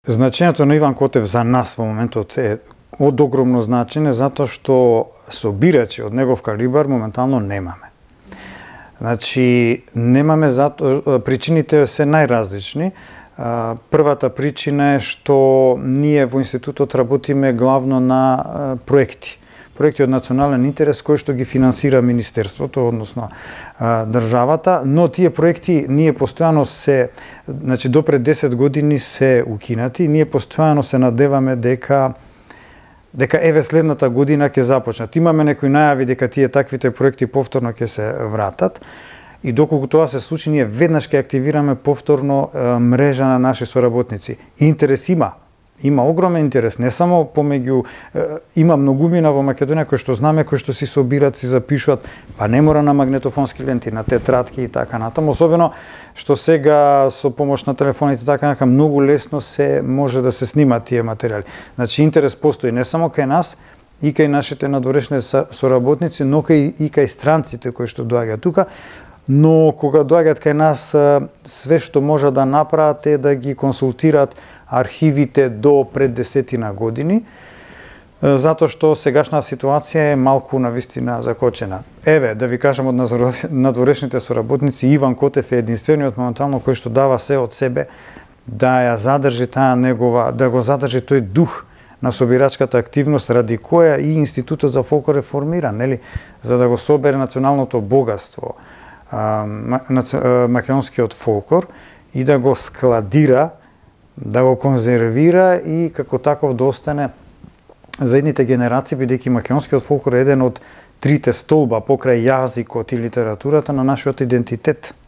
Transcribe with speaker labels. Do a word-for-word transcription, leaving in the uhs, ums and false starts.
Speaker 1: Значењето на Иван Котев за нас во моментот е од огромно значење, затоа што собирачи од негов калибар моментално немаме. Значи, немаме зато... причините се најразлични. Првата причина е што ние во институтот работиме главно на проекти. Проекти од национален интерес кои што ги финансира Министерството, односно државата, но тие проекти ние постојано се, значи до пред десет години се укинати, ние постојано се надеваме дека дека еве следната година ќе започнат. Имаме некои најави дека тие таквите проекти повторно ќе се вратат и доколку тоа се случи, ние веднаш ќе активираме повторно мрежа на наши соработници. Интерес има. Има огромен интерес, не само помеѓу, има многумина во Македонија кои што знаме, кои што си собират, си запишуваат, па не мора на магнетофонски ленти, на тетратки и така натаму, особено што сега со помош на телефоните така нака многу лесно се може да се снимат тие материјали. Значи интерес постои не само кај нас, и кај нашите надворешни соработници, но кај и кај странците кои што доаѓаат тука, но кога доаѓаат кај нас, све што може да направат е да ги консултираат архивите до пред десетина години, затоа што сегашна ситуација е малку навистина закочена. Еве, да ви кажам, од надворешните соработници, Иван Котев е единствениот моментално кој што дава се од себе да ја задржи таа негова, да го задржи тој дух на собирачката активност, ради која и Институтот за фолклор е формиран, нели, за да го собере националното богатство, македонскиот фолклор, и да го складира, да го конзервира и како таков да остане за едните генерации, бидејќи македонскиот фолклор е еден од трите столба покрај јазикот и литературата на нашиот идентитет.